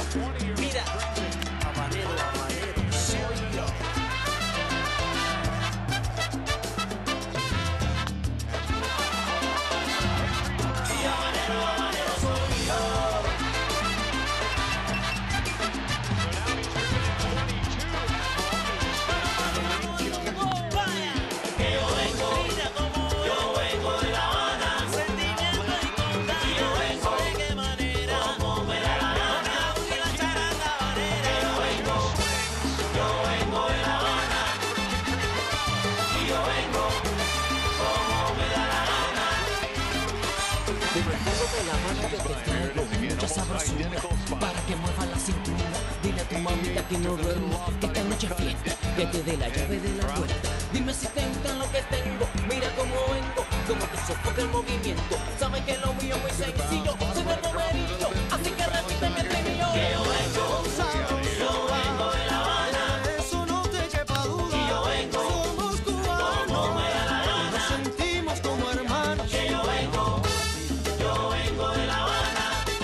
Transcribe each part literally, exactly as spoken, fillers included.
Mira, habanero, habanero, soy yo. Y habanero, habanero, soy yo. De la mano que te traigo mucha sabrosura para que mueva la cintura. Dile a tu mamita que no duermo, que esta noche es fiesta, que te dé la llave de la puerta. Dime si te gusta lo que tengo, mira cómo vengo, cómo te sofoca el movimiento. Sabes que lo mío es muy sencillo, soy de comerillo, así que repíteme el mío. Que yo vengo, yo vengo de La Habana, De eso no te quepa duda. y yo vengo, Somos cubanos, como me da la nos gana. sentimos como hermanos. Que yo vengo, yo vengo de La Habana,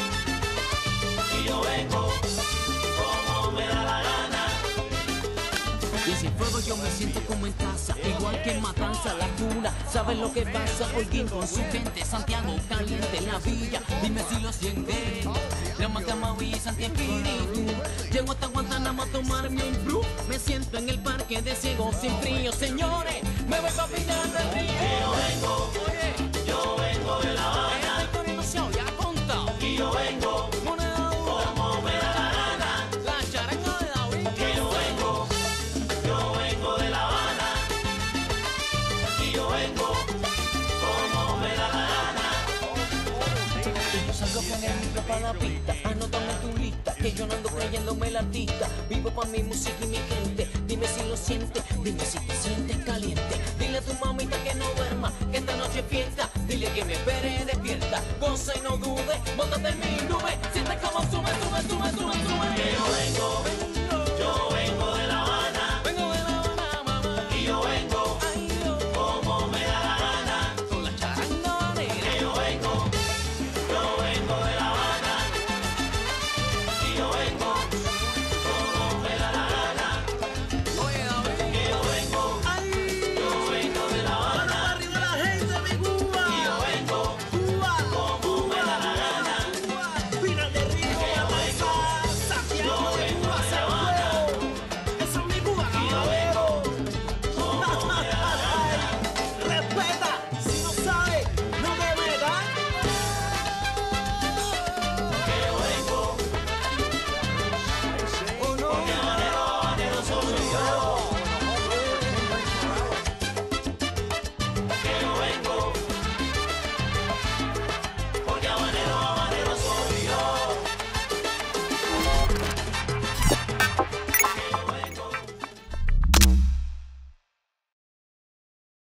y yo vengo como me da la gana. Y sin fuego yo me siento como en casa, igual que en Matanza, la cuna. ¿Sabes lo que pasa? Holguín con su gente, Santiago caliente, la villa, dime si lo sientes. La Macamaví y Santi Espíritu, llego hasta Guantánamo a tomarme un brew. Me siento en el parque de ciegos sin frío, señores, me voy pa' final del río. Yo vengo, oye, yo vengo de La Habana, el Tony no se había contado. Y yo vengo, moneda dura, como me da la gana. La charanga de David. Que yo vengo, yo vengo de La Habana, y yo vengo como me da la gana. Y yo salgo con el micro pa' la pista, anótame tu lista, que yo no ando creyéndome el artista. Vivo pa' mi música y mi gente, dime si lo sientes, dime si te sientes caliente. Dile a tu mamita que no duerma, que esta noche es fiesta, dile que me espere despierta, goza y no dude, móntate en mi